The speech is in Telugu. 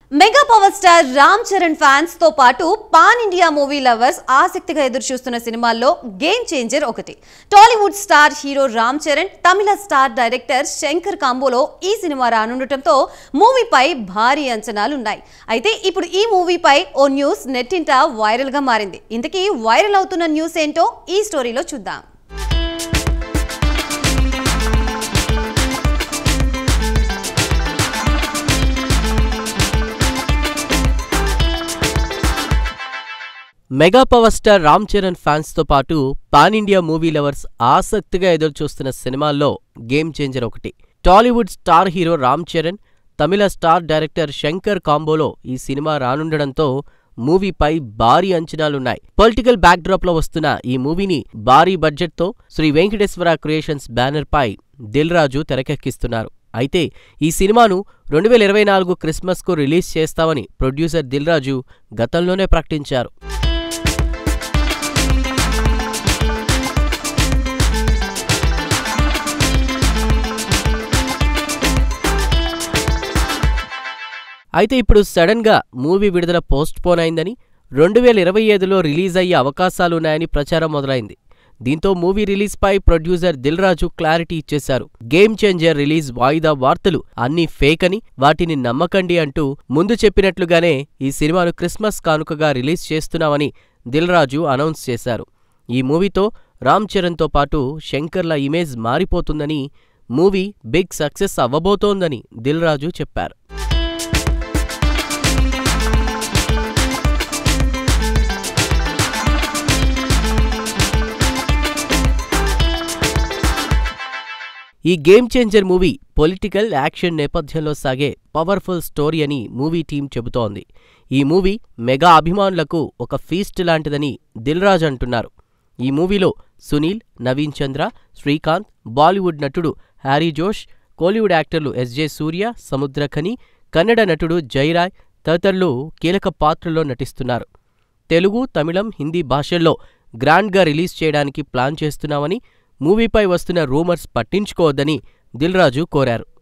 Mega power star Ram Charan fans తో పాటు పాన్ ఇండియా మూవీ లవర్స్ ఆసక్తిగా ఎదురుచూస్తున్న సినిమాల్లో గేమ్ చేంజర్ ఒకటి. Tollywood star hero Ram Charan, తమిళ స్టార్ డైరెక్టర్ శంకర్ కాంబోలో ఈ సినిమా రానుండటంతో మూవీపై భారీ అంచనాలున్నాయి. అయితే ఇప్పుడు ఈ మూవీపై ఓ న్యూస్ నెట్టింట వైరల్ గా మారింది. ఇంతకీ వైరల్ అవుతున్న న్యూస్ ఏంటో ఈ స్టోరీలో చూద్దాం. Mega power star Ram Charan fans తో పాటు పాన్ ఇండియా మూవీ లవర్స్ ఆసక్తిగా ఎదురుచూస్తున్న సినిమాల్లో గేమ్ చేంజర్ ఒకటి. Tollywood star hero Ram Charan, తమిళ స్టార్ డైరెక్టర్ శంకర్ కాంబోలో ఈ సినిమా రానుండడంతో మూవీపై భారీ అంచనాలున్నాయి. పొలిటికల్ బ్యాక్డ్రాప్ లో వస్తున్న ఈ మూవీని భారీ బడ్జెట్ తో శ్రీ వెంకటేశ్వర క్రియేషన్స్ బ్యానర్ పై దిల్ రాజు తెరకెక్కిస్తున్నారు. అయితే ఈ సినిమాను 2024 క్రిస్మస్ కు రిలీజ్ చేస్తామని ప్రొడ్యూసర్ దిల్ రాజు గతంలోనే ప్రకటించారు. అయితే ఇప్పుడు సడన్ గా మూవీ విడుదల పోస్ట్ పోన్ అయిందని, 2025లో రిలీజ్ అయ్యే అవకాశాలున్నాయని ప్రచారం మొదలైంది. దీంతో మూవీ రిలీజ్ పై ప్రొడ్యూసర్ దిల్ రాజు క్లారిటీ ఇచ్చేశారు. గేమ్ చేంజర్ రిలీజ్ వాయిదా వార్తలు అన్నీ ఫేక్ అని, వాటిని నమ్మకండి అంటూ ముందు చెప్పినట్లుగానే ఈ సినిమాను క్రిస్మస్ కానుకగా రిలీజ్ చేస్తున్నామని దిల్ రాజు అనౌన్స్ చేశారు. ఈ మూవీతో రామ్ చరణ్ తో పాటు శంకర్ల ఇమేజ్ మారిపోతుందని, మూవీ బిగ్ సక్సెస్ అవ్వబోతోందని దిల్ రాజు చెప్పారు. ఈ game changer movie political action నేపథ్యంలో సాగే పవర్ఫుల్ స్టోరీ అని మూవీ టీం చెబుతోంది. ఈ మూవీ మెగా అభిమానులకు ఒక ఫీస్ట్ లాంటిదని దిల్ రాజు అంటున్నారు. ఈ మూవీలో సునీల్, నవీన్ చంద్ర, శ్రీకాంత్, బాలీవుడ్ నటుడు హ్యారీ జోష్, కోలీవుడ్ యాక్టర్లు ఎస్జే సూర్య, సముద్రఖని, కన్నడ నటుడు జైరాయ్ తదితరులు కీలక పాత్రల్లో నటిస్తున్నారు. తెలుగు, తమిళం, హిందీ భాషల్లో గ్రాండ్గా రిలీజ్ చేయడానికి ప్లాన్ చేస్తున్నామని, మూవీపై వస్తున్న రూమర్స్ పట్టించుకోవద్దని దిల్ రాజు కోరారు.